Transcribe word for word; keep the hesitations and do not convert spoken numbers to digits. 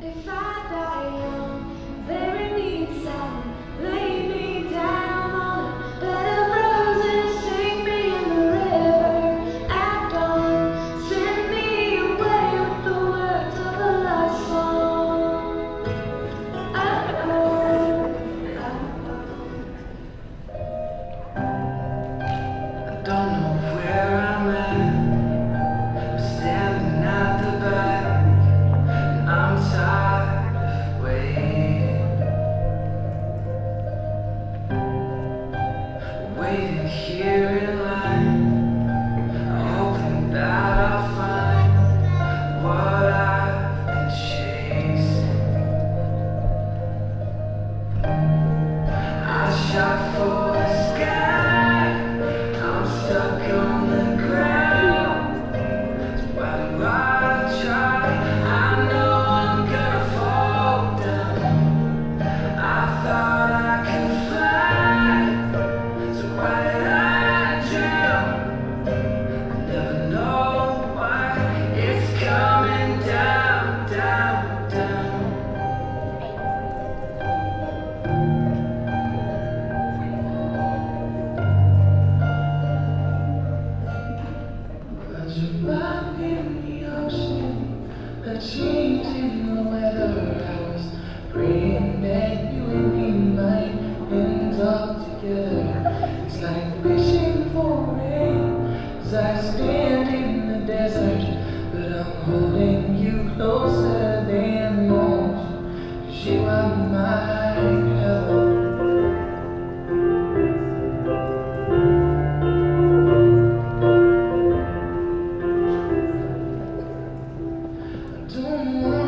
If I die young, bury me in silence, lay me down on a bed of roses, sink me in the river at dawn, send me away with the words of a love song. Oh, oh, oh, oh. I don't know where I'm at. I'm standing at the back. I'm tired of waiting, waiting here in line, hoping that I'll find what I've been chasing. I shot for the sky, I'm stuck on the ground. So why do I try? I know I'm gonna fall down. I thought I could fly, so why did I drown? I never know why it's coming down, down, down. But you're back in the ocean, the change in the weather. I was praying that you and me might end up together. It's like wishing for rain as I stand in the desert, but I'm holding you closer than most, 'cause you are my heaven. I don't want